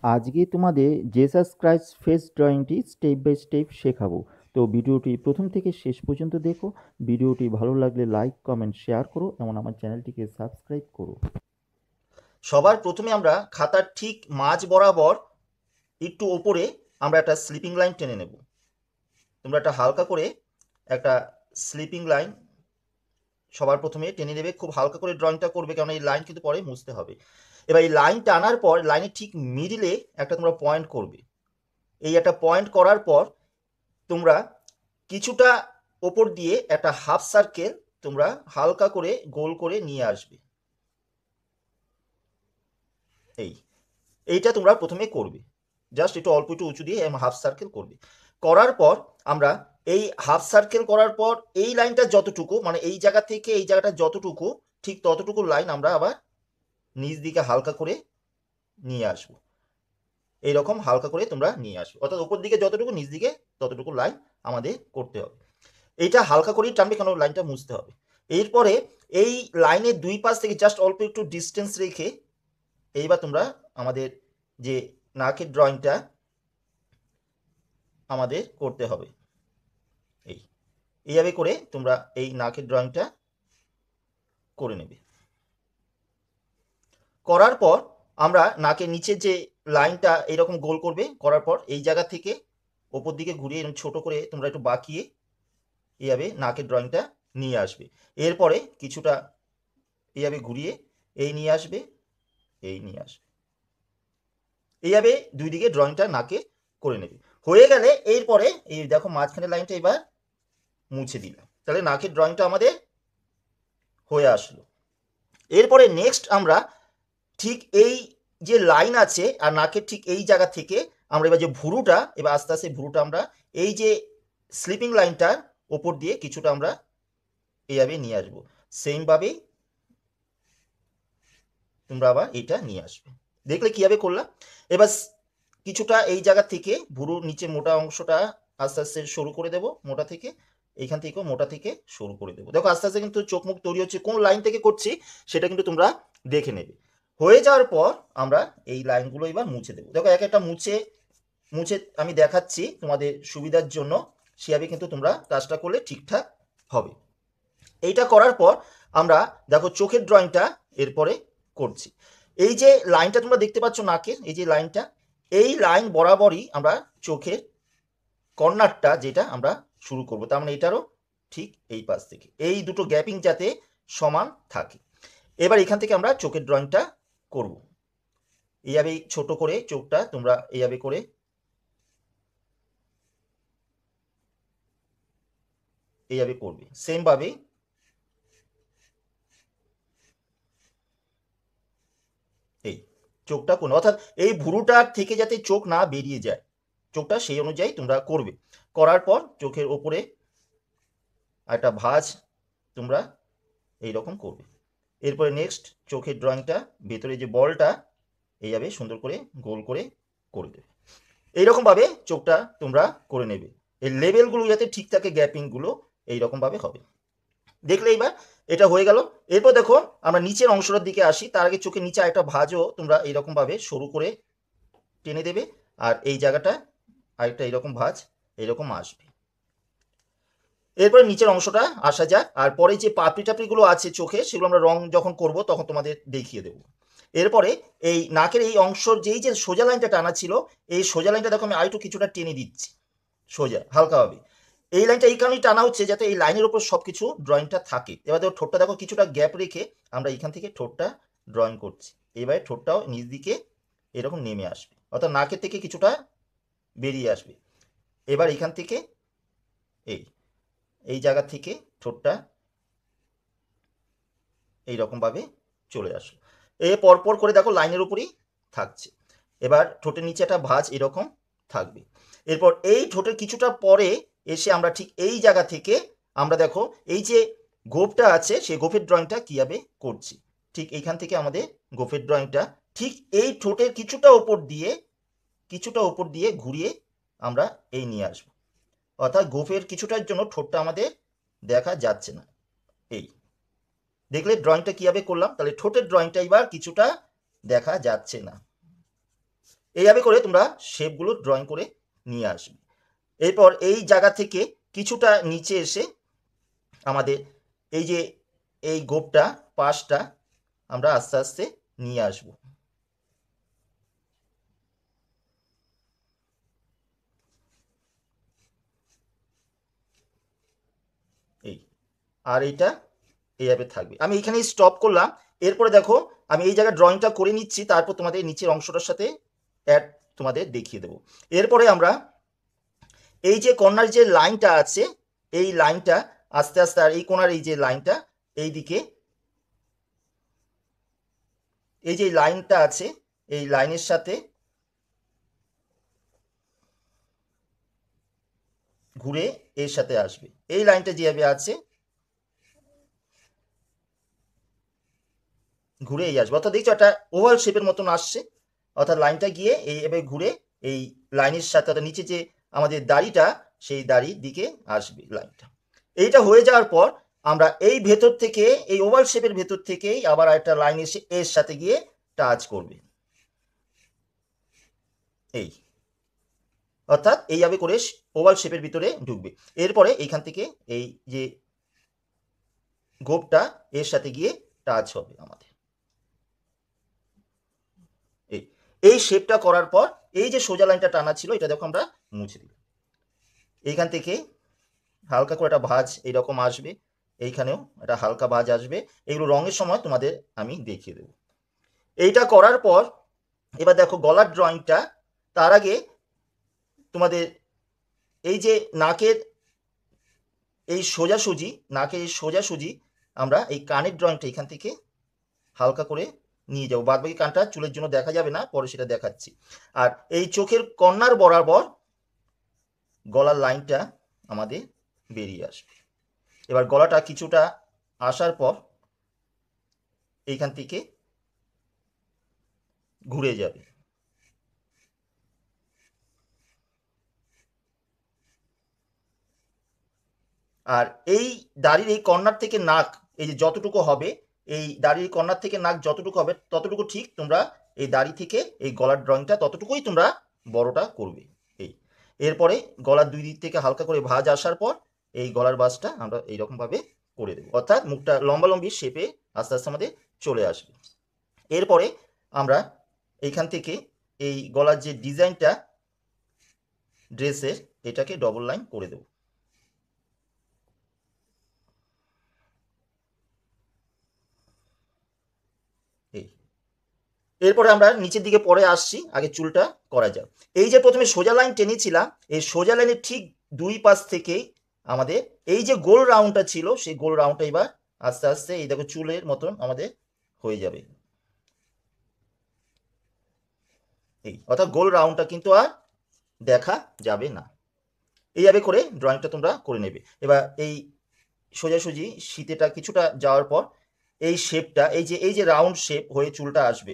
আজকে তোমাদের Jesus Christ face ড্রয়িংটি স্টেপ বাই স্টেপ শেখাবো। তো ভিডিওটি প্রথম থেকে শেষ পর্যন্ত দেখো। ভিডিওটি ভালো লাগলে লাইক কমেন্ট শেয়ার করো এবং আমার চ্যানেলটিকে সাবস্ক্রাইব করো। সবার প্রথমে আমরা খাতার ঠিক মাঝ বরাবর একটু ওপরে আমরা একটা স্লিপিং লাইন টেনে নেব। তোমরা একটা হালকা করে একটা স্লিপিং লাইন সবার প্রথমে টেনে নেবে, খুব হালকা করে ড্রয়িংটা করবে, কারণ এই লাইন কিন্তু পরে মুছতে হবে। এবার এই লাইন টানার পর লাইনের ঠিক মিডিলে একটা তোমরা পয়েন্ট করবে। এই একটা পয়েন্ট করার পর তোমরা কিছুটা ওপর দিয়ে একটা হাফ সার্কেল তোমরা হালকা করে গোল করে নিয়ে আসবে। এইটা তোমরা প্রথমে করবে, জাস্ট একটু অল্প একটু উঁচু দিয়ে হাফ সার্কেল করবে। করার পর আমরা এই হাফ সার্কেল করার পর এই লাইনটা যতটুকু, মানে এই জায়গা থেকে এই জায়গাটা যতটুকু, ঠিক ততটুকু লাইন আমরা আবার নিচ দিকে হালকা করে নিয়ে আসবো। এইরকম হালকা করে তোমরা নিয়ে আসবে, অর্থাৎ উপর দিকে যতটুকু নিচ দিকে ততটুকু লাইন আমাদের করতে হবে। এইটা হালকা করেই টানবে, কারণ লাইনটা মুছতে হবে। এরপরে এই লাইনের দুই পাশ থেকে জাস্ট অল্প একটু ডিস্টেন্স রেখে এইবার তোমরা আমাদের যে নাকের ড্রয়িংটা আমাদের করতে হবে। এইভাবে করে তোমরা এই নাকের ড্রয়িংটা করে নেবে। করার পর আমরা নাকের নিচের যে লাইনটা এইরকম গোল করবে, করার পর এই জায়গা থেকে ওপর দিকে ঘুরিয়ে এরকম ছোট করে তোমরা একটু বাঁকিয়ে এইভাবে নাকের ড্রয়িংটা নিয়ে আসবে। এরপরে কিছুটা এইভাবে ঘুরিয়ে এই নিয়ে আসবে, এই নিয়ে আসবে, এইভাবে দুই দিকে ড্রয়িংটা নাকে করে নেবে। হয়ে গেলে এরপরে এই দেখো মাঝখানে লাইনটা এবার মুছে দিলাম, তাহলে নাকের ড্রয়িংটা আমাদের হয়ে আসলো। এরপরে নেক্সট আমরা ঠিক এই যে লাইন আছে আর নাকের ঠিক এই জায়গা থেকে আমরা এবার যে ভুরুটা, এবার আস্তে আস্তে ভুরুটা আমরা এই যে স্লিপিং লাইনটার ওপর দিয়ে কিছুটা আমরা এইভাবে নিয়ে আসবো। সেমভাবেই তোমরা আবার এটা নিয়ে আসবে। দেখলে কীভাবে করলাম। এবার কিছুটা এই জায়গা থেকে ভুরুর নিচে মোটা অংশটা আস্তে আস্তে সরু করে দেবো, মোটা থেকে এইখান থেকেও মোটা থেকে সরু করে দেবো। দেখো আস্তে আস্তে কিন্তু চোখ মুখ তৈরি হচ্ছে, কোন লাইন থেকে করছি সেটা কিন্তু তোমরা দেখে নেবে। হয়ে যাওয়ার পর আমরা এই লাইনগুলো এবার মুছে দেবো। দেখো এক একটা মুছে মুছে আমি দেখাচ্ছি তোমাদের সুবিধার জন্য, সেভাবে কিন্তু তোমরা কাজটা করলে ঠিকঠাক হবে। এইটা করার পর আমরা দেখো চোখের ড্রয়িংটা এরপরে করছি। এই যে লাইনটা তোমরা দেখতে পাচ্ছ নাকের, এই যে লাইনটা, এই লাইন বরাবরই আমরা চোখের কর্নারটা যেটা আমরা শুরু করব, তার মানে এটারও ঠিক এই পাশ থেকে এই দুটো গ্যাপিং যাতে সমান থাকে। এবার এখান থেকে আমরা চোখের ড্রয়িংটা করব। এইভাবে ছোট করে চোখটা তোমরা এইভাবে করে এইভাবে করবে, সেমভাবে এই চোখটা কোনো, অর্থাৎ এই ভুরুটার থেকে যাতে চোখ না বেরিয়ে যায়, চোখটা সেই অনুযায়ী তোমরা করবে। করার পর চোখের ওপরে একটা ভাঁজ তোমরা এইরকম করবে। এরপরে নেক্সট চোখের ড্রয়িংটা ভেতরে যে বলটা এইভাবে সুন্দর করে গোল করে করে দেবে। এইরকমভাবে চোখটা তোমরা করে নেবে, এই লেভেলগুলো যাতে ঠিক থাকে, গ্যাপিংগুলো এইরকমভাবে হবে। দেখলে এইবার এটা হয়ে গেল। এরপর দেখো আমরা নিচের অংশটার দিকে আসি, তার আগে চোখের নিচে একটা ভাঁজও তোমরা এইরকমভাবে সরু করে টেনে দেবে, আর এই জায়গাটা আরেকটা এইরকম ভাঁজ এইরকম আসবে। এরপরে নিচের অংশটা আসা যাক, আর পরে যে পাপড়ি টাপড়িগুলো আছে চোখে, সেগুলো আমরা রং যখন করব তখন তোমাদের দেখিয়ে দেবো। এরপরে এই নাকের এই অংশর যেই যে সোজা লাইনটা টানা ছিল, এই সোজা লাইনটা দেখো আমি আরেকটু কিছুটা টেনে দিচ্ছি সোজা হালকাভাবে। এই লাইনটা এই কারণেই টানা হচ্ছে যাতে এই লাইনের উপর সব কিছু ড্রয়িংটা থাকে। এবার দেখো ঠোঁটটা দেখো কিছুটা গ্যাপ রেখে আমরা এখান থেকে ঠোঁটটা ড্রয়িং করছি। এবারে ঠোঁটটাও নিচ দিকে এরকম নেমে আসবে, অর্থাৎ নাকের থেকে কিছুটা বেরিয়ে আসবে। এবার এখান থেকে এই এই জায়গা থেকে ঠোঁটটা এইরকমভাবে চলে আসলো। এ পরপর করে দেখো লাইনের উপরেই থাকছে। এবার ঠোঁটের নিচে একটা ভাঁজ এরকম থাকবে। এরপর এই ঠোঁটের কিছুটা পরে এসে আমরা ঠিক এই জায়গা থেকে আমরা দেখো এই যে গোঁফটা আছে সেই গোঁফের ড্রয়িংটা কীভাবে করছি। ঠিক এইখান থেকে আমাদের গোঁফের ড্রয়িংটা ঠিক এই ঠোঁটের কিছুটা ওপর দিয়ে ঘুরিয়ে আমরা এই নিয়ে আসবো, অর্থাৎ গোঁফের কিছুটার জন্য ঠোঁটটা আমাদের দেখা যাচ্ছে না। এই দেখলে ড্রয়িংটা কীভাবে করলাম, তাহলে ঠোঁটের ড্রয়িংটা এবার কিছুটা দেখা যাচ্ছে না। এইভাবে করে তোমরা শেপগুলো ড্রয়িং করে নিয়ে আসবে। এরপর এই জায়গা থেকে কিছুটা নিচে এসে আমাদের এই যে এই গোপটা পাশটা আমরা আস্তে আস্তে নিয়ে আসব। এই আর এইটা এইভাবে থাকবে। আমি এখানেই স্টপ করলাম। এরপরে দেখো আমি এই জায়গায় ড্রয়িংটা করে নিচ্ছি, তারপর তোমাদের নিচের অংশটার সাথে অ্যাড তোমাদের দেখিয়ে দেবো। এরপরে আমরা এই যে কর্নার যে লাইনটা আছে এই লাইনটা আস্তে আস্তে, আর এই কোণার এই যে লাইনটা এই দিকে, এই যে লাইনটা আছে এই লাইনের সাথে ঘুরে এর সাথে আসবে। এই লাইনটা যেভাবে আছে ঘুরে এই আসবে, অর্থাৎ দেখছো একটা ওভাল শেপের মতন আসছে, অর্থাৎ লাইনটা গিয়ে এইভাবে ঘুরে এই লাইনের সাথে, অর্থাৎ নিচে যে আমাদের দাড়িটা সেই দাড়ির দিকে আসবে লাইনটা। এইটা হয়ে যাওয়ার পর আমরা এই ভেতর থেকে এই ওভাল শেপের ভেতর থেকেই আবার একটা লাইন এসে এর সাথে গিয়ে টাচ করবে, এই অর্থাৎ এইভাবে করে ওভাল শেপের ভিতরে ঢুকবে। এরপরে এইখান থেকে এই যে গোপটা এর সাথে গিয়ে টাচ হবে আমাদের। এই শেপটা করার পর এই যে সোজা লাইনটা টানা ছিল এটা দেখো আমরা মুছে দিই। এইখান থেকে হালকা করে একটা ভাঁজ এইরকম আসবে, এইখানেও একটা হালকা ভাঁজ আসবে। এগুলো রঙের সময় তোমাদের আমি দেখিয়ে দেবো। এইটা করার পর এবার দেখো গলার ড্রয়িংটা, তার আগে তোমাদের এই যে নাকের এই সোজাসুজি, নাকের এই সোজাসুজি আমরা এই কানের ড্রয়িংটা এখান থেকে হালকা করে নিয়ে যাবো। বাদ বাকি কানটা চুলের জন্য দেখা যাবে না, পরে সেটা দেখাচ্ছি। আর এই চোখের কর্নার বরাবর গলার লাইনটা আমাদের বেরিয়ে আসবে। এবার গলাটা কিছুটা আসার পর এইখান থেকে ঘুরে যাবে। আর এই দাড়ির এই কর্নার থেকে নাক এই যে যতটুকু হবে, এই দাড়ির কর্নার থেকে নাক যতটুকু হবে ততটুকু ঠিক তোমরা এই দাড়ি থেকে এই গলার ড্রয়িংটা ততটুকুই তোমরা বড়টা করবে। এই এরপরে গলার দুই দিক থেকে হালকা করে ভাঁজ আসার পর এই গলার বাসটা আমরা এইরকমভাবে করে দেবো, অর্থাৎ মুখটা লম্বালম্বি শেপে আস্তে আস্তে আমাদের চলে আসবে। এরপরে আমরা এইখান থেকে এই গলার যে ডিজাইনটা ড্রেসের এটাকে ডবল লাইন করে দেবো। এই এরপরে আমরা নিচের দিকে পরে আসছি, আগে চুলটা করা যাক। এই যে প্রথমে সোজা লাইন টেনেছিলাম, এই সোজা লাইনের ঠিক দুই পাশ থেকেই আমাদের এই যে গোল রাউন্ডটা ছিল সেই গোল রাউন্ডটা এবার আস্তে আস্তে এই দেখো চুলের মতন আমাদের হয়ে যাবে। এই অর্থাৎ গোল রাউন্ডটা কিন্তু আর দেখা যাবে না। এইভাবে করে ড্রয়িংটা তোমরা করে নেবে। এবার এই সোজাসুজি শীতেটা কিছুটা যাওয়ার পর এই শেপটা এই যে রাউন্ড শেপ হয়ে চুলটা আসবে,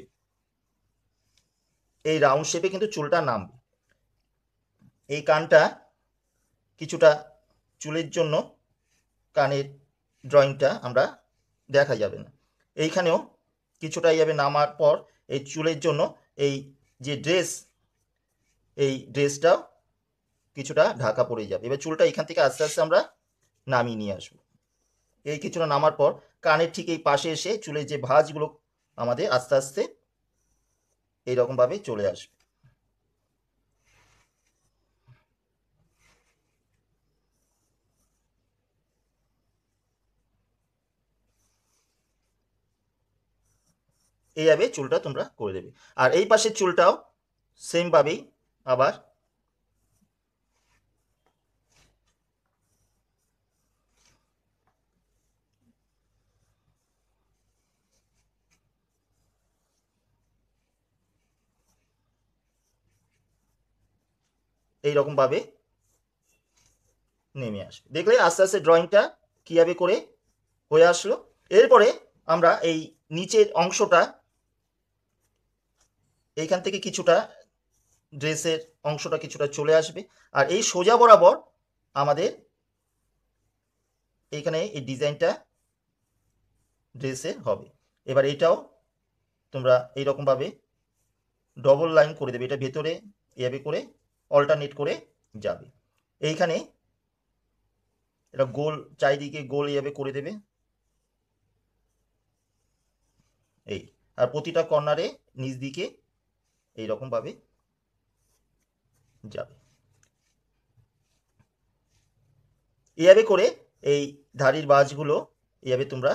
এই রাউন্ড শেপে কিন্তু চুলটা নামবে। এই কানটা কিছুটা চুলের জন্য কানের ড্রয়িংটা আমরা দেখা যাবে না। এইখানেও কিছুটা এইভাবে নামার পর এই চুলের জন্য এই যে ড্রেস এই ড্রেসটাও কিছুটা ঢাকা পড়ে যাবে। এবার চুলটা এখান থেকে আস্তে আস্তে আমরা নামিয়ে নিয়ে আসবো। এই কিছুটা নামার পর কানের ঠিক এই পাশে এসে চুলের যে ভাঁজগুলো আমাদের আস্তে আস্তে এইরকমভাবে চলে আসবে। এইভাবে চুলটা তোমরা করে দেবে। আর এই পাশের চুলটাও সেমভাবেই আবার এইরকমভাবে নেমে আসবে। দেখলে আস্তে আস্তে ড্রয়িংটা কীভাবে করে হয়ে আসলো। এরপরে আমরা এই নিচের অংশটা এইখান থেকে কিছুটা ড্রেসের অংশটা কিছুটা চলে আসবে, আর এই সোজা বরাবর আমাদের এইখানে এই ডিজাইনটা ড্রেসে হবে। এবার এইটাও তোমরা এইরকমভাবে ডবল লাইন করে দেবে, এটা ভেতরে এভাবে করে অল্টারনেট করে যাবে। এইখানে এটা গোল, চারিদিকে গোল এভাবে করে দেবে এই, আর প্রতিটা কর্নারে নিচ দিকে এইরকম ভাবে যাবে। এভাবে করে এই ধাড়ির বাজগুলো এভাবে তোমরা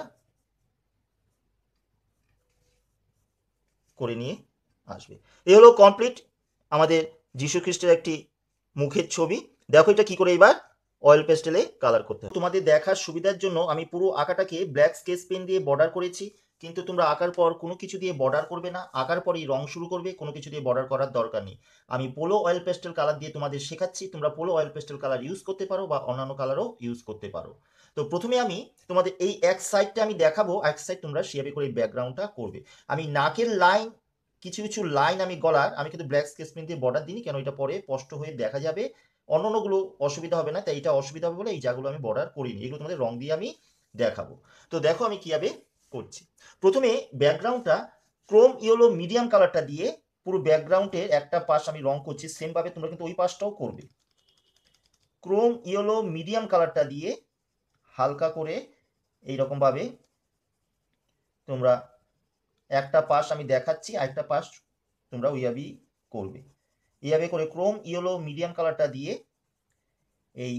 করে নিয়ে আসবে। এই হলো কমপ্লিট আমাদের যীশু খ্রিস্টের একটি মুখের ছবি। দেখো এটা কি করে এবার অয়েল পেস্টেলে কালার করতে হবে। তোমাদের দেখার সুবিধার জন্য আমি পুরো আঁকাটাকে ব্ল্যাক স্কেচ পেন দিয়ে বর্ডার করেছি, কিন্তু তোমরা আঁকার পর কোনো কিছু দিয়ে বর্ডার করবে না, আঁকার পরই রং শুরু করবে, কোনো কিছু দিয়ে বর্ডার করার দরকার নেই। আমি পোলো অয়েল পেস্টেল কালার দিয়ে তোমাদের শেখাচ্ছি, তোমরা polo oil pastel colour use করতে পারো বা অন্যান্য কালারও ইউজ করতে পারো। তো প্রথমে আমি তোমাদের এই এক সাইডটা আমি দেখাবো, এক সাইড তোমরা সেভাবে করে ব্যাকগ্রাউন্ডটা করবে। আমি নাকের লাইন, কিছু কিছু লাইন আমি গলার, আমি কিন্তু ব্ল্যাক স্কেচ পেন দিয়ে বর্ডার দিইনি, কেন এটা পরে স্পষ্ট হয়ে দেখা যাবে, অন্যান্যগুলো অসুবিধা হবে না, তাই এটা অসুবিধা হবে বলে এই জায়গাগুলো আমি বর্ডার করিনি, এগুলো তোমাদের রং দিয়ে আমি দেখাবো। তো দেখো আমি কিভাবে করছি। প্রথমে ব্যাকগ্রাউন্ডটা ক্রোম ইয়েলো মিডিয়াম কালারটা দিয়ে পুরো ব্যাকগ্রাউন্ডের একটা পাশ আমি রং করছি, সেম ভাবে তোমরা কিন্তু ওই পাশটাও করবে। ক্রোম ইয়েলো মিডিয়াম কালারটা দিয়ে হালকা করে এইরকম ভাবে তোমরা একটা পাশ আমি দেখাচ্ছি, আরেকটা পাশ তোমরা ওইভাবেই করবে। এইভাবে করে ক্রোম ইয়েলো মিডিয়াম কালারটা দিয়ে এই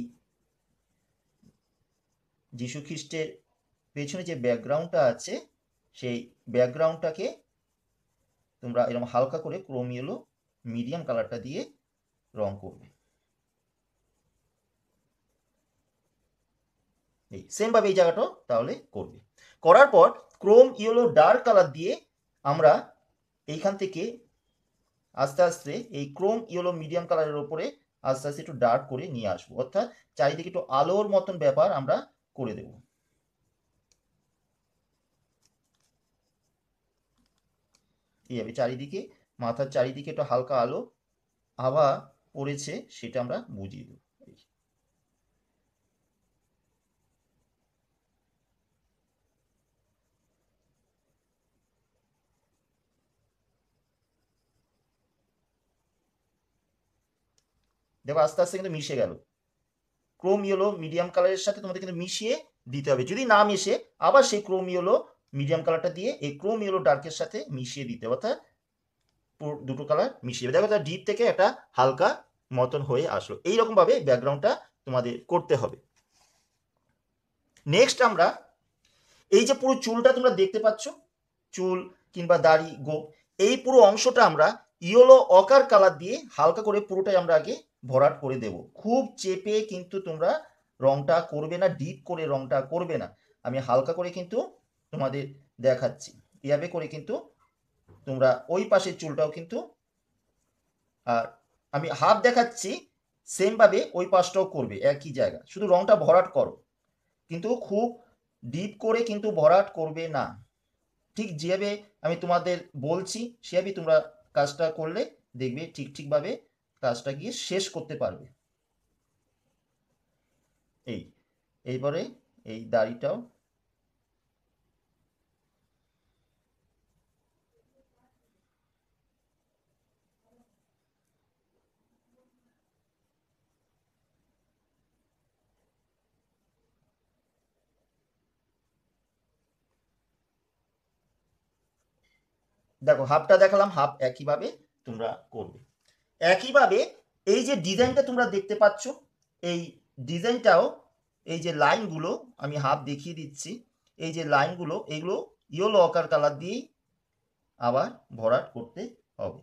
যীশু খ্রিস্টের পেছনে যে ব্যাকগ্রাউন্ডটা আছে সেই ব্যাকগ্রাউন্ডটাকে তোমরা এরকম হালকা করে ক্রোম ইয়েলো মিডিয়াম কালারটা দিয়ে রং করবে। এই সেম ভাবে এই জায়গাটাও তাহলে করবে। করার পর ক্রোম ইয়েলো ডার্ক কালার দিয়ে আমরা এইখান থেকে আস্তে আস্তে এই ক্রোম ইয়েলো মিডিয়াম কালারের উপরে আস্তে আস্তে একটু ডার্ক করে নিয়ে আসবো, অর্থাৎ চারিদিকে একটু আলোর মতন ব্যাপার আমরা করে দেব। এইভাবে চারিদিকে, মাথার চারিদিকে একটু হালকা আলো আভা পড়েছে সেটা আমরা বুঝিয়ে দেব। দেখো আস্তে আস্তে কিন্তু মিশে গেল, ক্রোম ইয়েলো মিডিয়াম কালারের সাথে তোমাদের কিন্তু মিশিয়ে দিতে হবে, যদি না মিশে আবার সেই ক্রোম ইয়েলো মিডিয়াম কালারটা দিয়ে এই ক্রোম ইয়েলো ডার্কের সাথে মিশিয়ে দিতে হবে, অর্থাৎ দুটো কালার মিশিয়ে দেখো তার ডিপ থেকে একটা হালকা মতন হয়ে আসলো। এইরকম ভাবে ব্যাকগ্রাউন্ডটা তোমাদের করতে হবে। নেক্সট আমরা এই যে পুরো চুলটা তোমরা দেখতে পাচ্ছ, চুল কিংবা দাড়ি গোপ, এই পুরো অংশটা আমরা ইয়েলো অকার কালার দিয়ে হালকা করে পুরোটাই আমরা আগে ভরাট করে দেব। খুব চেপে কিন্তু তোমরা রংটা করবে না, ডিপ করে রংটা করবে না, আমি হালকা করে কিন্তু তোমাদের দেখাচ্ছি। এভাবে করে কিন্তু তোমরা ওই পাশের চুলটাও কিন্তু, আর আমি হাফ দেখাচ্ছি, সেম ভাবে ওই পাশটাও করবে একই জায়গা, শুধু রংটা ভরাট করো, কিন্তু খুব ডিপ করে কিন্তু ভরাট করবে না। ঠিক যেভাবে আমি তোমাদের বলছি সেভাবেই তোমরা কাজটা করলে দেখবে ঠিকভাবে কাজটা গিয়ে শেষ করতে পারবে। এইবারে এই দাড়িটাও দেখো, হাফটা দেখালাম, হাফ একইভাবে তোমরা করবে। একইভাবে এই যে ডিজাইনটা তোমরা দেখতে পাচ্ছ, এই ডিজাইনটাও এই যে লাইনগুলো আমি হাফ দেখিয়ে দিচ্ছি, এই যে লাইনগুলো এগুলো ইয়েলো অকার কালার দিয়েই আবার ভরাট করতে হবে।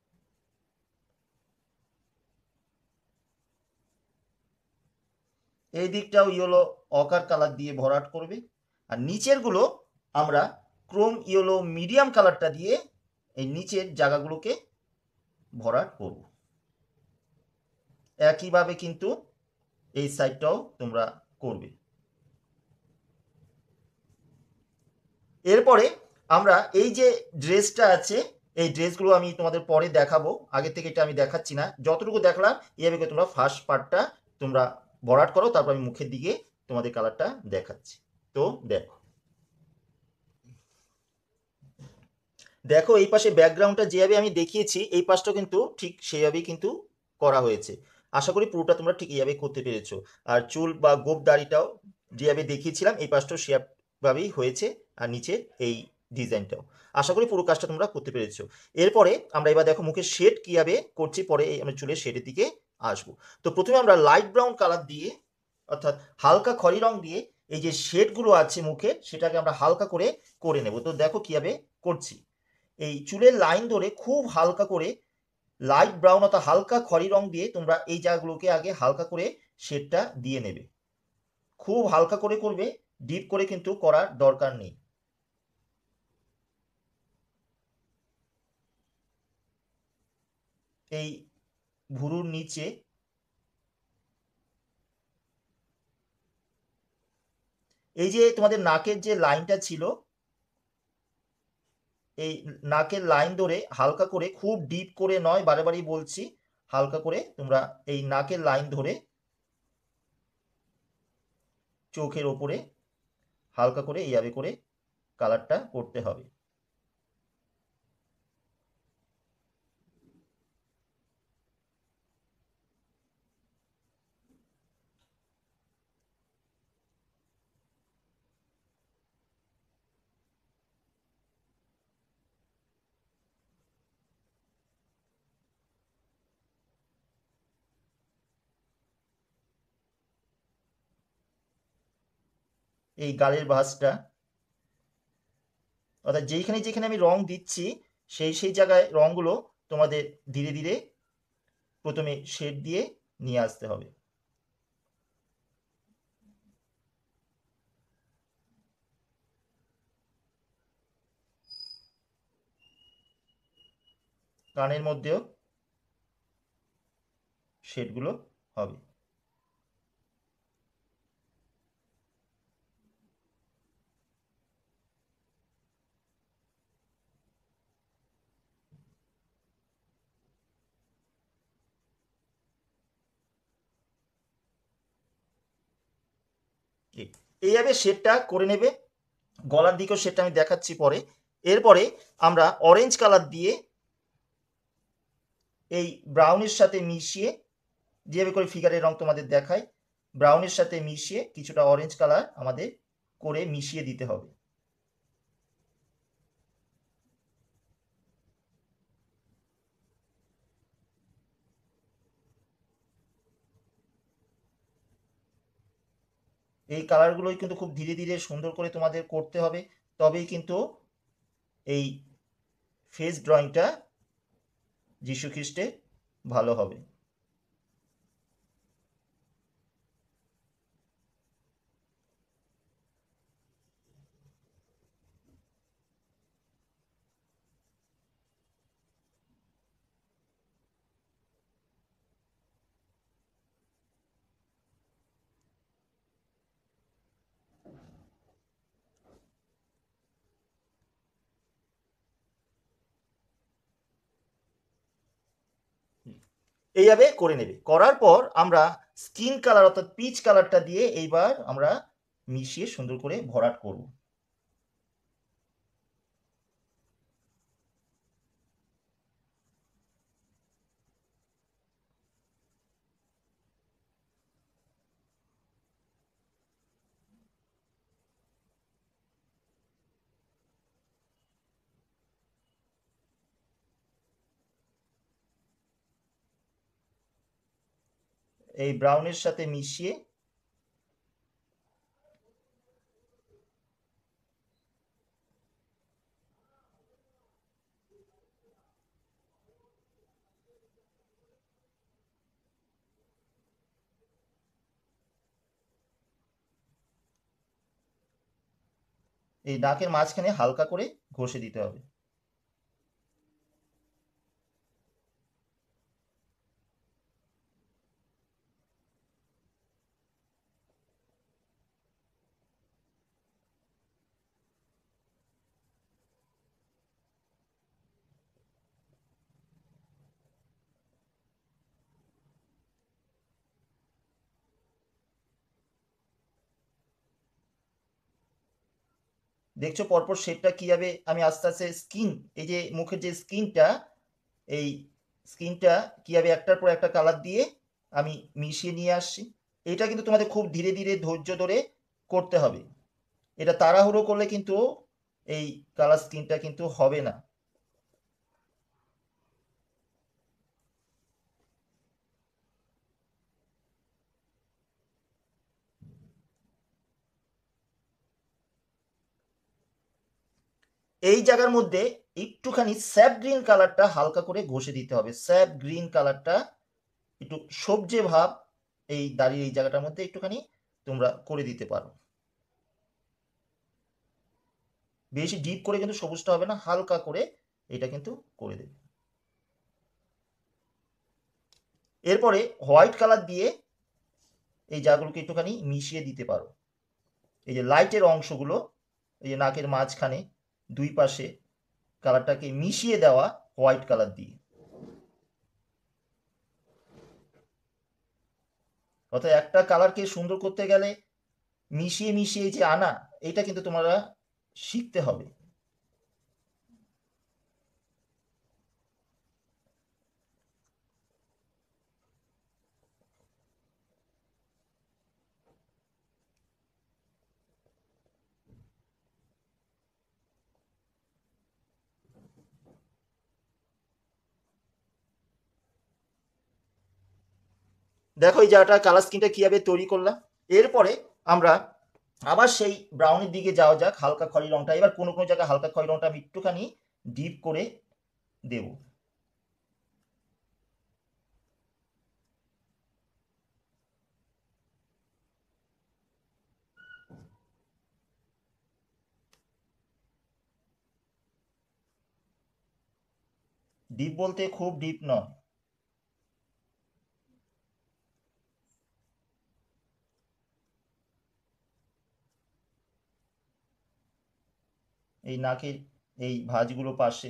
এই দিকটাও ইয়েলো অকার কালার দিয়ে ভরাট করবে, আর নিচেরগুলো আমরা ক্রোম ইয়েলো মিডিয়াম কালারটা দিয়ে এই নিচের জায়গাগুলোকে ভরাট করব। একইভাবে কিন্তু এই সাইডটাও তোমরা করবে। এরপরে আমরা এই যে ড্রেসটা আছে, এই ড্রেসগুলো আমি তোমাদের পরে দেখাবো, আগে থেকে এটা আমি দেখাচ্ছি না, যতটুকু দেখলাম এভাবে তোমরা ফার্স্ট পার্টটা তোমরা ভরাট করো, তারপর আমি মুখের দিকে তোমাদের কালারটা দেখাচ্ছি। তো দেখো, দেখো এই পাশে ব্যাকগ্রাউন্ডটা যেভাবে আমি দেখিয়েছি এই পাশটা কিন্তু ঠিক সেইভাবেই কিন্তু করা হয়েছে। আশা করি পুরোটা তোমরা ঠিক এইভাবে করতে পেরেছো। আর চুল বা গোপ দাড়িটাও যেভাবে দেখিয়েছিলাম এই পাশটাও সেভাবেই হয়েছে, আর নিচে এই ডিজাইনটাও। আশা করি পুরো কাজটা তোমরা করতে পেরেছো। এরপরে আমরা এবার দেখো মুখের শেড কীভাবে করছি, পরে এই আমরা চুলের শেডের দিকে আসবো। তো প্রথমে আমরা লাইট ব্রাউন কালার দিয়ে, অর্থাৎ হালকা খয়েরি রং দিয়ে এই যে শেডগুলো আছে মুখে সেটাকে আমরা হালকা করে করে নেব। তো দেখো কীভাবে করছি। এই চুলের লাইন ধরে খুব হালকা করে লাইট ব্রাউন অর্থাৎ হালকা খয়েরি রং দিয়ে তোমরা এই জায়গাগুলোকে আগে হালকা করে শেডটা দিয়ে নেবে। খুব হালকা করে করবে, ডিপ করে কিন্তু করার দরকার নেই। এই ভুরুর নিচে এই যে তোমাদের নাকের যে লাইনটা ছিল, এই নাকের লাইন ধরে হালকা করে, খুব ডিপ করে নয়, বারে বারেই বলছি, হালকা করে তোমরা এই নাকের লাইন ধরে চোখের ওপরে হালকা করে এইভাবে করে কালারটা করতে হবে। এই গালের ভাঁজটা, অর্থাৎ যেইখানে যেখানে আমি রং দিচ্ছি সেই সেই জায়গায় রংগুলো তোমাদের ধীরে ধীরে প্রথমে শেড দিয়ে নিয়ে আসতে হবে। কানের মধ্যেও শেডগুলো হবে। এইভাবে শেডটা করে নেবে। গলার দিকেও শেডটা আমি দেখাচ্ছি পরে। এরপরে আমরা অরেঞ্জ কালার দিয়ে এই ব্রাউনের সাথে মিশিয়ে, যেভাবে করে ফিগারের রং তোমাদের দেখায়, ব্রাউনের সাথে মিশিয়ে কিছুটা অরেঞ্জ কালার আমাদের করে মিশিয়ে দিতে হবে। এই কালারগুলোই কিন্তু খুব ধীরে ধীরে সুন্দর করে তোমাদের করতে হবে, তবেই কিন্তু এই ফেস ড্রয়িংটা যীশু খ্রিস্টে ভালো হবে। এইভাবে করে নেবে। করার পর আমরা স্কিন কালার অর্থাৎ পিচ কালারটা দিয়ে এইবার আমরা মিশিয়ে সুন্দর করে ভরাট করব। এই ব্রাউনের সাথে মিশিয়ে এই নাকের মাঝখানে হালকা করে ঘষে দিতে হবে। দেখছো পরপর শেডটা কিভাবে আমি আস্তে আস্তে স্কিন, এই যে মুখের যে স্কিনটা, এই স্কিনটা কিভাবে একটার পর একটা কালার দিয়ে আমি মিশিয়ে নিয়ে আসছি। এটা কিন্তু তোমাদের খুব ধীরে ধীরে ধৈর্য ধরে করতে হবে। এটা তাড়াহুড়ো করলে কিন্তু এই কালার স্কিনটা কিন্তু হবে না। এই জায়গার মধ্যে একটুখানি স্যাপ গ্রিন কালারটা হালকা করে ঘষে দিতে হবে। স্যাপ গ্রিন কালারটা একটু সবজে ভাব এই দাড়ির এই জায়গাটার মধ্যে একটুখানি তোমরা করে দিতে পারো। বেশি ডিপ করে কিন্তু সবুজটা হবে না, হালকা করে এটা কিন্তু করে দেবে। এরপরে হোয়াইট কালার দিয়ে এই জায়গাগুলোকে একটুখানি মিশিয়ে দিতে পারো। এই যে লাইটের অংশগুলো, এই যে নাকের মাঝখানে দুই পাশে কালারটাকে মিশিয়ে দেওয়া হোয়াইট কালার দিয়ে। অর্থাৎ একটা কালারকে সুন্দর করতে গেলে মিশিয়ে মিশিয়ে যে আনা, এটা কিন্তু তোমরা শিখতে হবে। দেখো এই জায়গাটা কালার স্কিনটা কিভাবে তৈরি করলাম। এরপরে আমরা আবার সেই ব্রাউনের দিকে যাওয়া যাক, হালকা খয়েরি রংটা। এবার কোনো কোনো জায়গায় হালকা খয়েরি রংটা আমি একটুখানি ডিপ করে দেব। ডিপ বলতে খুব ডিপ নয়। এই নাকের এই ভাঁজগুলো পাশে।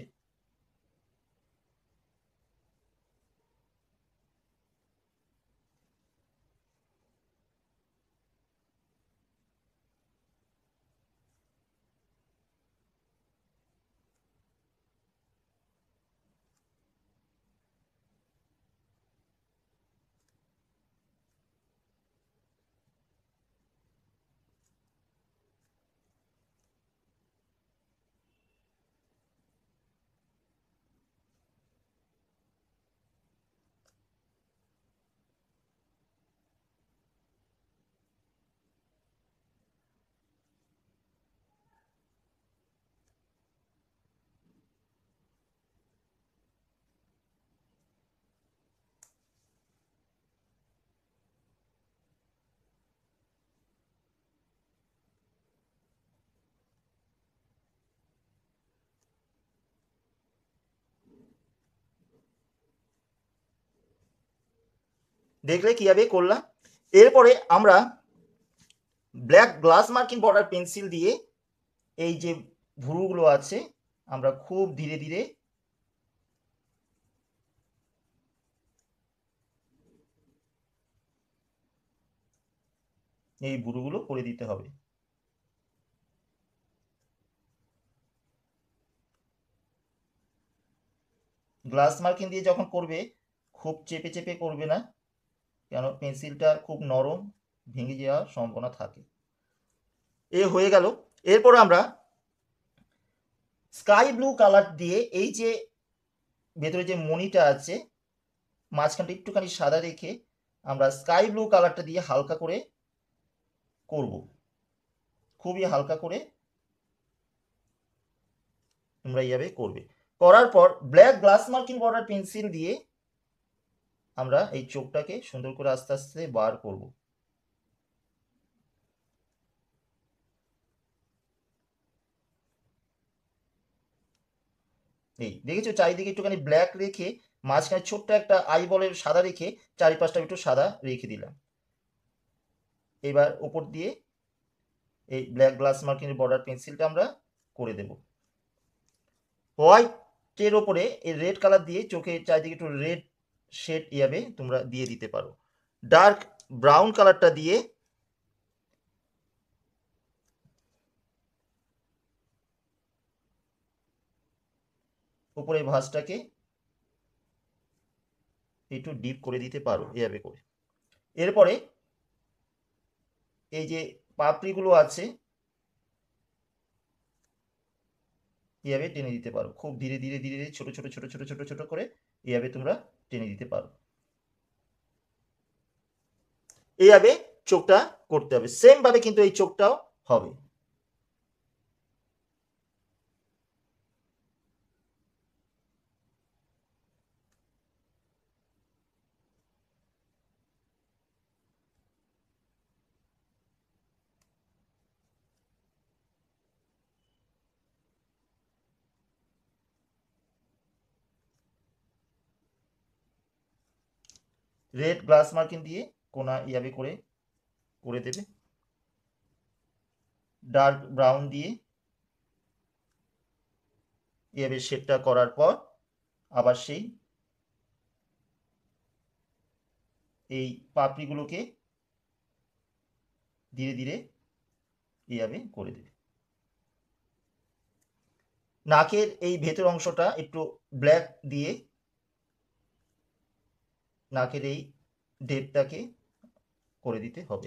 দেখলে কিভাবে করলাম। এরপরে আমরা black glass marking border pencil দিয়ে এই যে ভুরুগুলো আছে আমরা খুব ধীরে ধীরে এই ভুরুগুলো করে দিতে হবে। গ্লাস মার্কিং দিয়ে যখন করবে খুব চেপে চেপে করবে না, কেন পেন্সিলটা খুব নরম, ভেঙে যাওয়ার সম্ভাবনা থাকে। এ হয়ে গেল। এরপর আমরা স্কাই ব্লু কালার দিয়ে এই যে ভেতরে যে মণিটা আছে মাঝখানটা একটুখানি সাদা রেখে আমরা স্কাই ব্লু কালারটা দিয়ে হালকা করে করব। খুবই হালকা করে তোমরা এইভাবে করবে। করার পর black glass marking border pencil দিয়ে আমরা এই চোখটাকে সুন্দর করে আস্তে আস্তে বার করব। এই দেখেছো চারিদিকে একটুখানি ব্ল্যাক রেখে মাঝখানে ছোট্ট একটা আই বলের সাদা রেখে চারিপাশটা একটু সাদা রেখে দিলাম। এবার উপর দিয়ে এই ব্ল্যাক গ্লাস মার্কিং বর্ডার পেন্সিলটা আমরা করে দেব। হোয়াইটের ওপরে এই রেড কালার দিয়ে চোখের চারিদিকে একটু রেড শেড ইয়াবে তোমরা দিয়ে দিতে পারো। ডার্ক ব্রাউন কালারটা দিয়ে উপরে ভাঁজটাকে একটু ডিপ করে দিতে পারো এভাবে করে। এরপরে এই যে পাপড়িগুলো আছে এভাবে টেনে দিতে পারো, খুব ধীরে ধীরে ধীরে ধীরে ছোট ছোট ছোট ছোট ছোট ছোট করে এভাবে তোমরা টেনে দিতে পারো। এইভাবে চোখটা করতে হবে, সেম ভাবে কিন্তু এই চোখটাও হবে। রেড গ্লাস মার্কিং দিয়ে কোনা এভাবে করে করে দেবে, ডার্ক ব্রাউন দিয়ে এভাবে শেডটা করার পর আবার সেই এই পাপড়িগুলোকে ধীরে ধীরে এইভাবে করে দেবে। নাকের এই ভেতর অংশটা একটু ব্ল্যাক দিয়ে নাকের এই ডেপটাকে করে দিতে হবে।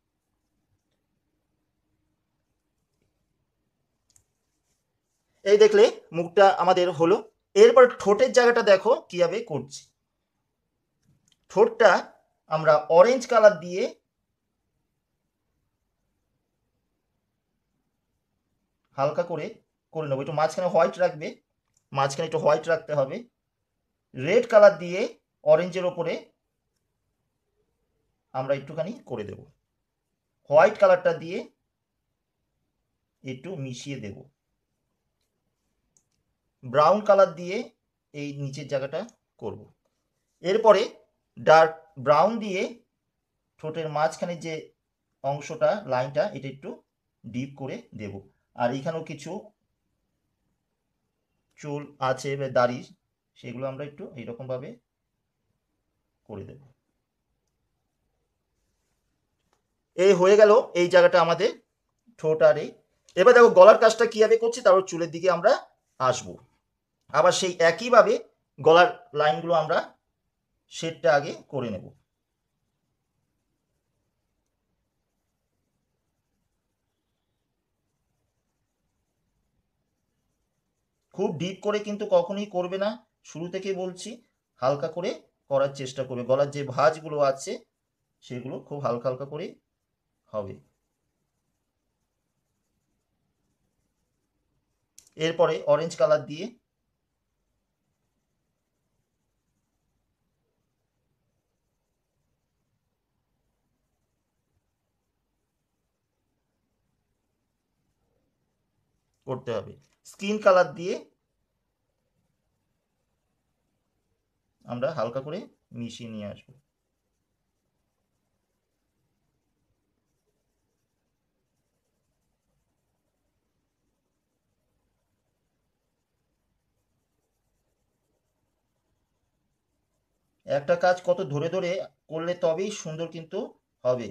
এই দেখলে মুখটা আমাদের হলো। এরপর ঠোঁটের জায়গাটা দেখো কিভাবে করছি। ঠোঁটটা আমরা অরেঞ্জ কালার দিয়ে হালকা করে করে নেবো, একটু মাঝখানে হোয়াইট রাখবে, মাঝখানে একটু হোয়াইট রাখতে হবে। রেড কালার দিয়ে অরেঞ্জের ওপরে আমরা একটুখানি করে দেব, হোয়াইট কালারটা দিয়ে একটু মিশিয়ে দেব, ব্রাউন কালার দিয়ে এই নিচের জায়গাটা করব। এরপরে ডার্ক ব্রাউন দিয়ে ঠোঁটের মাঝখানে যে অংশটা লাইনটা এটা একটু ডিপ করে দেব। আর এখানেও কিছু চুল আছে বা দাড়ি, সেগুলো আমরা একটু এইরকম ভাবে করে দেব। এই হয়ে গেল এই জায়গাটা আমাদের ঠোঁট। আর এই এবার দেখো গলার কাজটা কিভাবে করছি, তারপর চুলের দিকে আমরা আসবো। আবার সেই একইভাবে গলার লাইনগুলো আমরা শেডটা আগে করে নেব। খুব ডিপ করে কিন্তু কখনোই করবে না, শুরু থেকে বলছি, হালকা করে করার চেষ্টা করবে। গলার যে ভাঁজগুলো আছে সেগুলো খুব হালকা হালকা করে হবে। এরপরে অরেঞ্জ কালার দিয়ে করতে হবে। স্কিন কালার দিয়ে আমরা হালকা করে মিশিয়ে নিয়ে আসবো। একটা কাজ কত ধরে ধরে করলে তবেই সুন্দর কিন্তু হবে।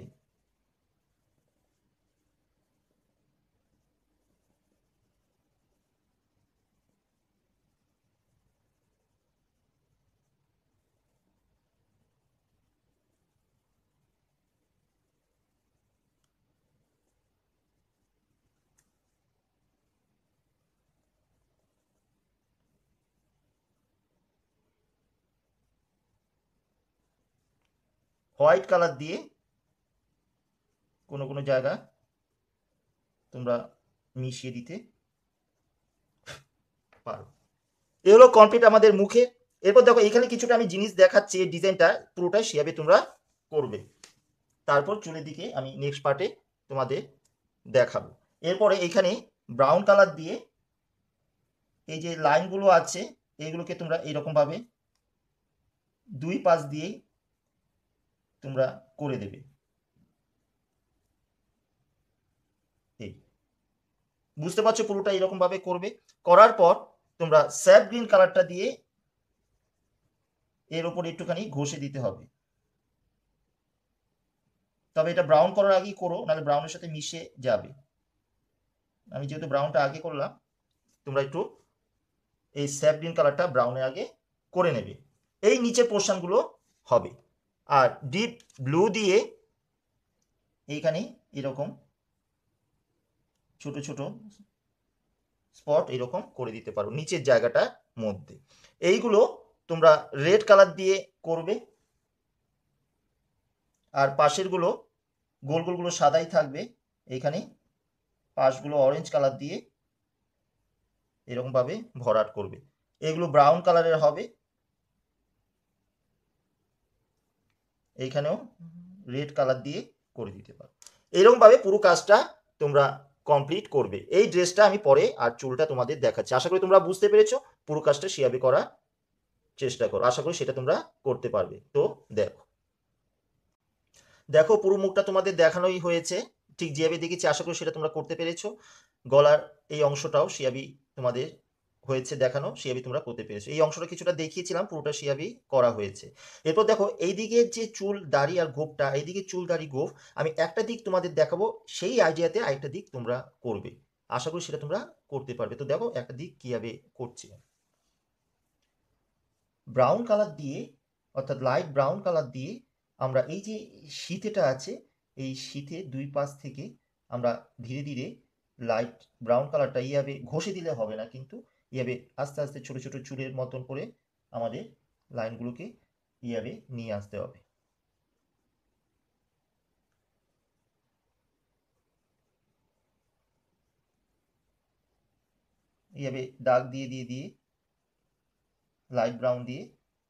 হোয়াইট কালার দিয়ে কোনো কোনো জায়গা তোমরা মিশিয়ে দিতে পারো। এ হলো কমপ্লিট আমাদের মুখে। এরপর দেখো এখানে কিছুটা আমি জিনিস দেখাচ্ছি, এই ডিজাইনটা পুরোটাই সেভাবে তোমরা করবে। তারপর চুলের দিকে আমি নেক্সট পার্টে তোমাদের দেখাবো। এরপরে এখানে ব্রাউন কালার দিয়ে এই যে লাইনগুলো আছে এইগুলোকে তোমরা এইরকমভাবে দুই পাশ দিয়েই তোমরা করে দেবে। এই বুঝতে পারছো, পুরোটা এরকমভাবে করবে। করার পর তোমরা স্যাপ গ্রিন কালারটা দিয়ে এর উপর একটুখানি ঘষে দিতে হবে। তবে এটা ব্রাউন করার আগেই করো, নাহলে ব্রাউনের সাথে মিশে যাবে। আমি যেহেতু ব্রাউনটা আগে করলাম, তোমরা একটু এই স্যাপ গ্রিন কালারটা ব্রাউনের আগে করে নেবে। এই নিচের পোর্শনগুলো হবে। আর ডিপ ব্লু দিয়ে এইখানে এরকম ছোট ছোট স্পট এরকম করে দিতে পারো নিচের জায়গাটার মধ্যে। এইগুলো তোমরা রেড কালার দিয়ে করবে, আর পাশেরগুলো গোল গোলগুলো সাদাই থাকবে। এইখানে পাশগুলো অরেঞ্জ কালার দিয়ে এরকমভাবে ভরাট করবে। এগুলো ব্রাউন কালারের হবে, এইখানেও রেড কালার দিয়ে করে দিতে পারো। এরকমভাবে পুরো কাজটা তোমরা কমপ্লিট করবে। এই ড্রেসটা আমি পরে আর চুলটা তোমাদের দেখাচ্ছি। আশা করি তোমরা বুঝতে পেরেছো। পুরো কাজটা সেভাবে করার চেষ্টা করো, আশা করি সেটা তোমরা করতে পারবে। তো দেখো দেখো পুরো মুখটা তোমাদের দেখানোই হয়েছে, ঠিক যেভাবে দেখেছি আশা করি সেটা তোমরা করতে পেরেছো। গলার এই অংশটাও সেভাবেই তোমাদের হয়েছে দেখানো, সেভাবেই তোমরা করতে পেরেছো। এই অংশটা কিছুটা দেখিয়েছিলাম, পুরোটা সেভাবেই করা হয়েছে। এরপর দেখো এইদিকে যে চুল দাড়ি আর গোফটা, এইদিকে চুল দাড়ি গোফ আমি একটা দিক তোমাদের দেখাবো, সেই আইডিয়াতে আরেকটা দিক তোমরা করবে। আশা করি সেটা তোমরা করতে পারবে। তো দেখো একটা দিক কিভাবে করছি। ব্রাউন কালার দিয়ে, অর্থাৎ লাইট ব্রাউন কালার দিয়ে আমরা এই যে শীতেটা আছে, এই শীতের দুই পাশ থেকে আমরা ধীরে ধীরে লাইট ব্রাউন কালারটা এইভাবে ঘষে দিলে হবে না, কিন্তু এইভাবে আস্তে আস্তে ছোট ছোট চুলের মতন করে আমাদের লাইনগুলোকে এইভাবে নিয়ে আসতে হবে। এইভাবে দাগ দিয়ে দিয়ে দিয়ে লাইট ব্রাউন দিয়ে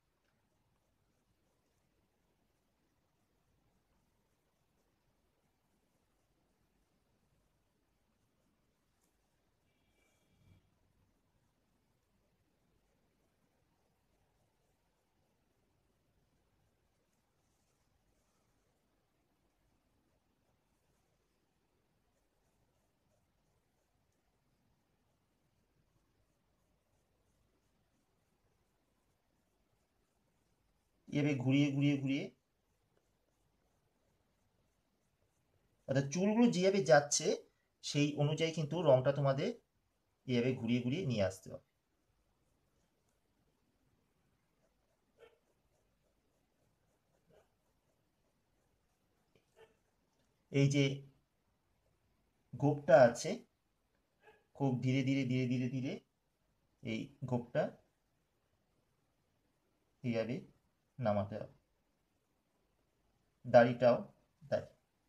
এইভাবে ঘুরিয়ে ঘুরিয়ে ঘুরিয়ে, অর্থাৎ চুলগুলো যেভাবে যাচ্ছে সেই অনুযায়ী কিন্তু রংটা তোমাদের এইভাবে ঘুরিয়ে ঘুরিয়ে নিয়ে আসতে হবে। এই যে গোপটা আছে, খুব ধীরে ধীরে ধীরে ধীরে ধীরে এই গোপটা এইভাবে নামাতে হবে। দাড়িটাও তাই।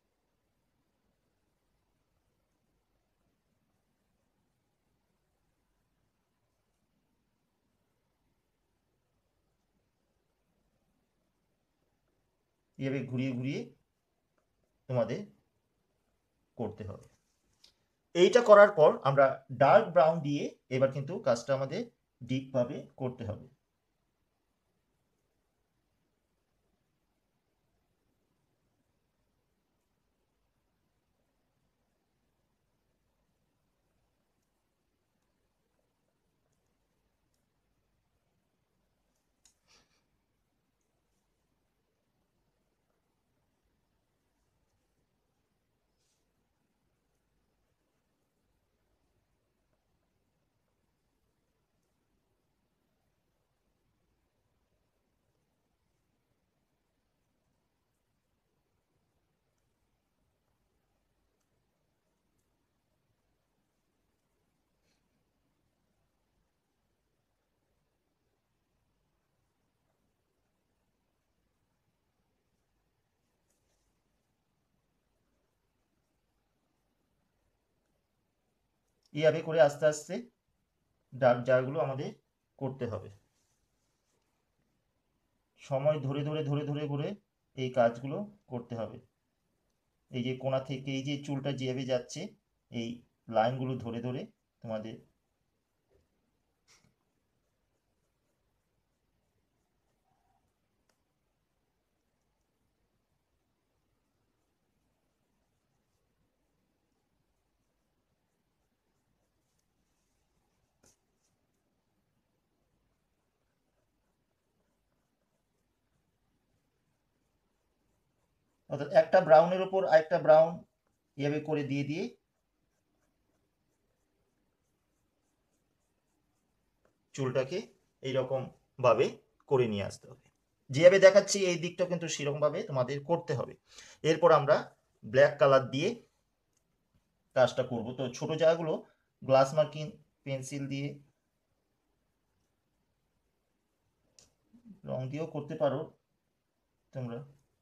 এইভাবে ঘুরিয়ে ঘুরিয়ে তোমাদের করতে হবে। এইটা করার পর আমরা ডার্ক ব্রাউন দিয়ে এবার কিন্তু কাজটা আমাদের ডিপভাবে করতে হবে। এইভাবে করে আস্তে আস্তে ডার্ক জায়গাগুলো আমাদের করতে হবে। সময় ধরে ধরে ধরে ধরে করে এই কাজগুলো করতে হবে। এই যে কোণা থেকে এই যে চুলটা যেভাবে যাচ্ছে, এই লাইনগুলো ধরে ধরে তোমাদের অর্থাৎ একটা ব্রাউনের উপর আরেকটা ব্রাউন এভাবে করে দিয়ে দিয়ে চুলটাকে এইরকম ভাবে করে নিয়ে আসতে হবে। যেভাবে দেখাচ্ছি এই দিকটা কিন্তু সেরকম ভাবে তোমাদের করতে হবে। এরপর আমরা ব্ল্যাক কালার দিয়ে কাজটা করব। তো ছোট জায়গাগুলো গ্লাস মার্কিং পেন্সিল দিয়ে রং দিয়েও করতে পারো তোমরা।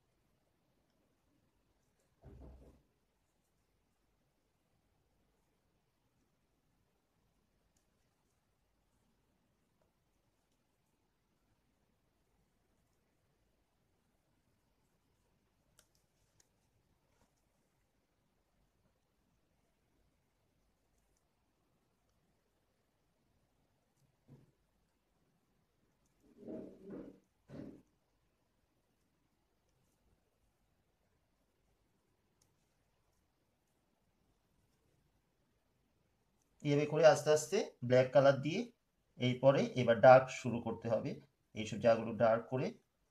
এভাবে করে আস্তে আস্তে ব্ল্যাক কালার দিয়ে এরপরে এবার ডার্ক শুরু করতে হবে। এইসব জায়গাগুলো ডার্ক করে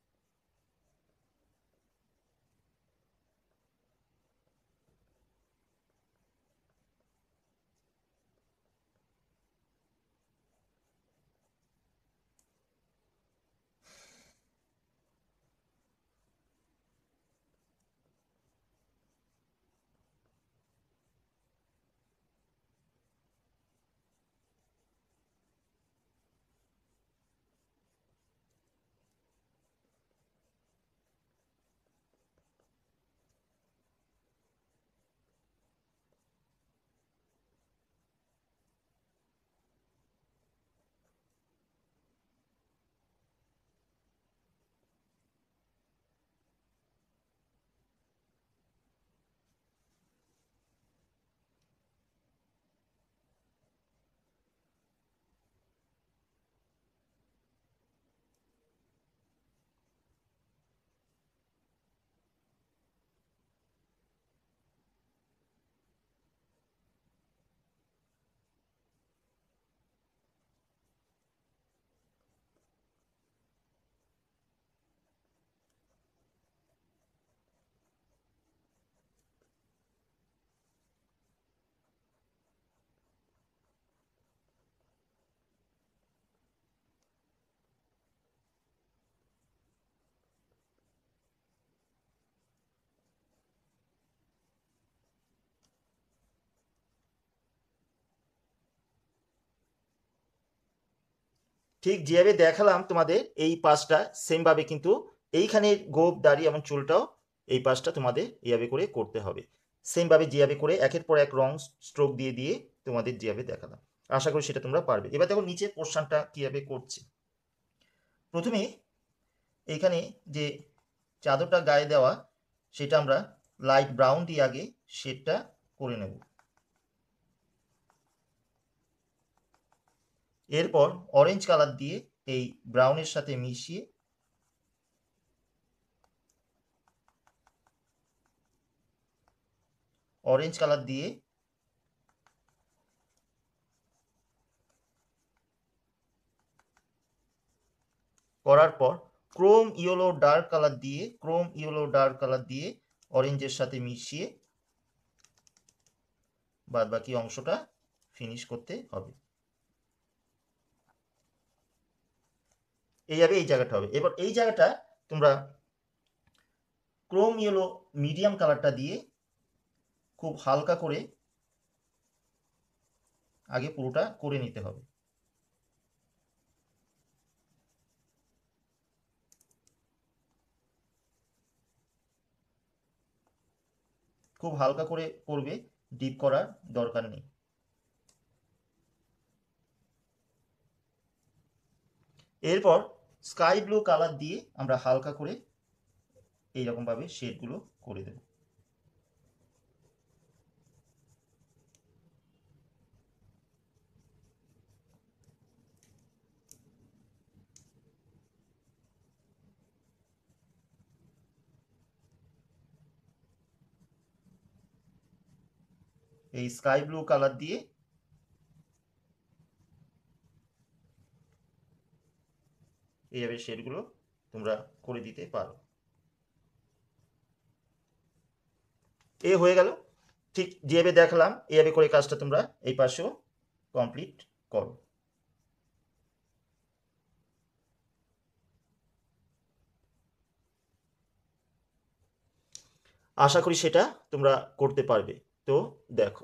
ঠিক যেভাবে দেখালাম তোমাদের এই পাশটা সেম ভাবে কিন্তু এইখানে গোপ দাড়ি এবং চুলটাও এই পাশটা তোমাদের এইভাবে করে করতে হবে। সেম ভাবে যেভাবে করে একের পর এক রং স্ট্রোক দিয়ে দিয়ে তোমাদের যেভাবে দেখালাম, আশা করি সেটা তোমরা পারবে। এবার দেখো নিচের পোর্শনটা কিভাবে করছি। প্রথমে এইখানে যে চাদরটা গায়ে দেওয়া সেটা আমরা লাইট ব্রাউন দিয়ে আগে শেডটা করে নেব। এরপর অরেঞ্জ কালার দিয়ে এই ব্রাউনের সাথে মিশিয়ে অরেঞ্জ কালার দিয়ে করার পর ক্রোম ইয়েলো ডার্ক কালার দিয়ে অরেঞ্জের সাথে মিশিয়ে বাদ বাকি অংশটা ফিনিশ করতে হবে। এইভাবে এই জায়গাটা হবে। এবার এই জায়গাটা তোমরা ক্রোম ইয়েলো মিডিয়াম কালারটা দিয়ে খুব হালকা করে আগে পুরোটা করে নিতে হবে। খুব হালকা করে করবে, ডিপ করার দরকার নেই। এরপর স্কাই ব্লু কালার দিয়ে আমরা হালকা করে এইরকম ভাবে শেডগুলো করে দেব। এই স্কাই ব্লু কালার দিয়ে এইভাবে শেডগুলো তোমরা করে দিতে পারো। এ হয়ে গেল। ঠিক যেভাবে দেখালাম এইভাবে করে কাজটা তোমরা এই পাশেও কমপ্লিট করো। আশা করি সেটা তোমরা করতে পারবে। তো দেখো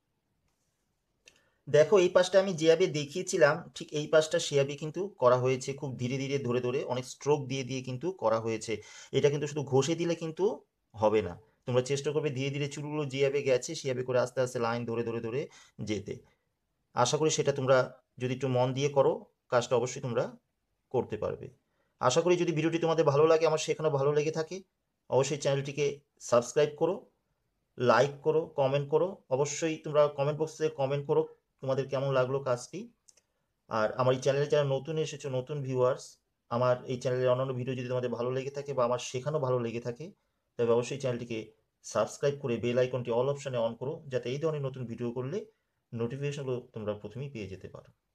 দেখো এই পাশটা আমি যেভাবে দেখিয়েছিলাম ঠিক এই পাশটা সেভাবে কিন্তু করা হয়েছে, খুব ধীরে ধীরে ধরে ধরে অনেক স্ট্রোক দিয়ে দিয়ে কিন্তু করা হয়েছে। এটা কিন্তু শুধু ঘষে দিলে কিন্তু হবে না, তোমরা চেষ্টা করবে ধীরে ধীরে চুলগুলো যেভাবে গেছে সেভাবে করে আস্তে আস্তে লাইন ধরে ধরে ধরে যেতে। আশা করি সেটা তোমরা যদি একটু মন দিয়ে করো কাজটা অবশ্যই তোমরা করতে পারবে। আশা করি যদি ভিডিওটি তোমাদের ভালো লাগে, আমার শেখানো ভালো লেগে থাকে, অবশ্যই চ্যানেলটিকে সাবস্ক্রাইব করো, লাইক করো, কমেন্ট করো। অবশ্যই তোমরা কমেন্ট বক্সে কমেন্ট করো তোমাদের কেমন লাগলো কাজটি। আর আমার এই চ্যানেলে যারা নতুন এসেছো, নতুন ভিউয়ার্স, আমার এই চ্যানেলের অন্যান্য ভিডিও যদি তোমাদের ভালো লেগে থাকে বা আমার শেখানো ভালো লেগে থাকে, তবে অবশ্যই চ্যানেলটিকে সাবস্ক্রাইব করে বেল আইকনটি অল অপশানে অন করো, যাতে এই ধরনের নতুন ভিডিও করলে নোটিফিকেশনগুলো তোমরা প্রথমেই পেয়ে যেতে পারো।